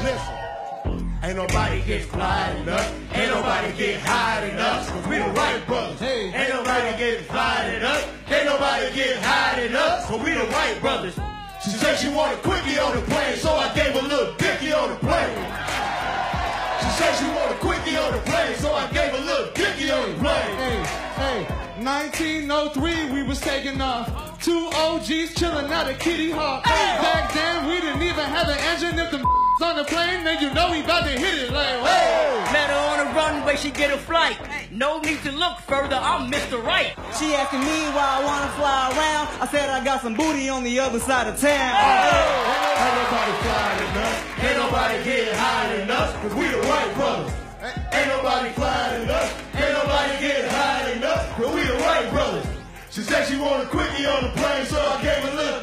Listen, ain't nobody get fly enough, ain't nobody get high enough, cause we the white brothers. Hey. Ain't nobody get fly enough, ain't nobody get high enough, cause we the white brothers. She said she wanted quickie on the plane, so I gave her a little dicky on the plane. She said she wanted quickie on the plane, so I gave her a little dicky on the plane. Hey, 1903 we was taking off. Two OGs chilling out at Kitty Hawk. Hey. Back then we didn't even have an engine. If the on the plane, then you know we about to hit it like, whoa. Met her on the runway, she get a flight. No need to look further, I'm Mr. Right. She asking me why I wanna fly around. I said I got some booty on the other side of town. Ain't nobody flying enough, ain't nobody getting high enough, cause we the white brothers. Ain't nobody flying enough, ain't nobody getting high enough, cause we the white brothers. She said she wanted quickie on the plane, so I gave her a little